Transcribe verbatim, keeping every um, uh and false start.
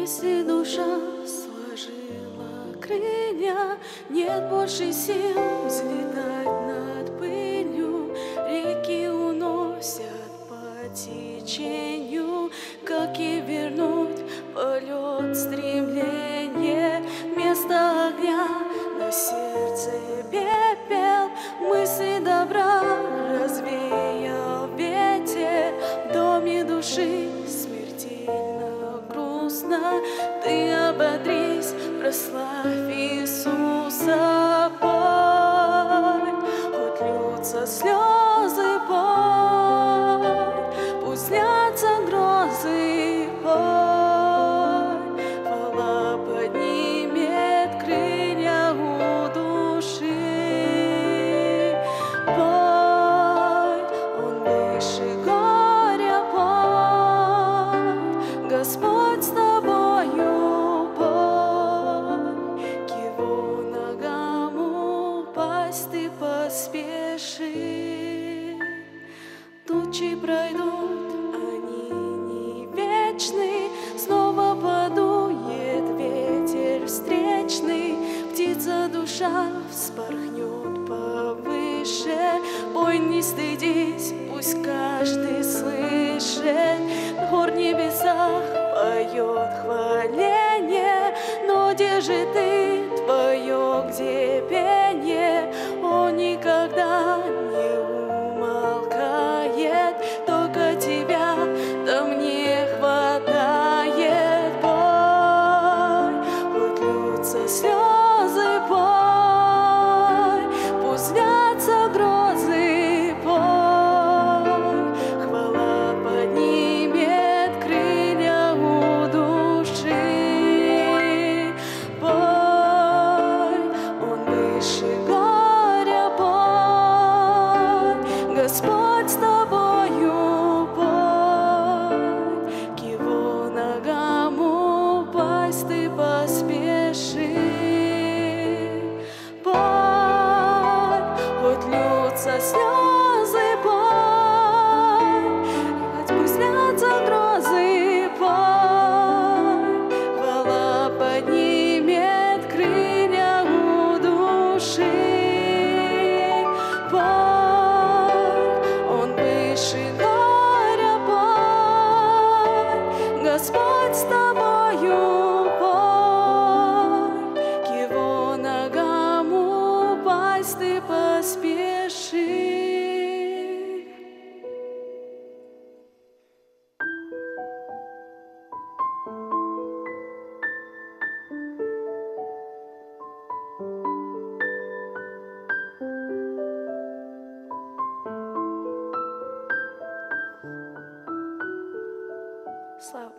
Если душа сложила крылья, нет больше сил взлетать над пылью. Реки уносят по течению, как и вернуть полет стремление. Вместо огня на сердце пепел, мысли добра развеял ветер. В доме души смертельно грустно, ты ободрись, прославь Иисуса, пой. Хоть льются слезы, пой, пусть снятся грозы, пой. Хвала поднимет крылья у души, пой. Он выше горя, пой. Господь с тобою, пой. К его ногам упасть ты поспеши. Тучи пройдут, они не вечны, снова подует ветер встречный. Птица душа вспорхнет повыше, пой, не стыдись, пусть каждый слышит. Хор в небесах поет хваление, но где же ты, твое где пение? Он никогда не умолкает, только тебя там не хватает, пой. Хоть льются слезы, пой, пусть снятся грозы, пой. Хвала поднимет крылья у души, пой. Он выше горя, пой. Господь с тобою, пой. К его ногам упасть ты поспеши, пой. Хоть льются слезы, пой, хоть пусть снятся грозы, пой. Хвала поднимет крылья у души, пой. Он выше горя, пой. Господь с тобою, пой. К его ногам упасть ты поспеши. Слава.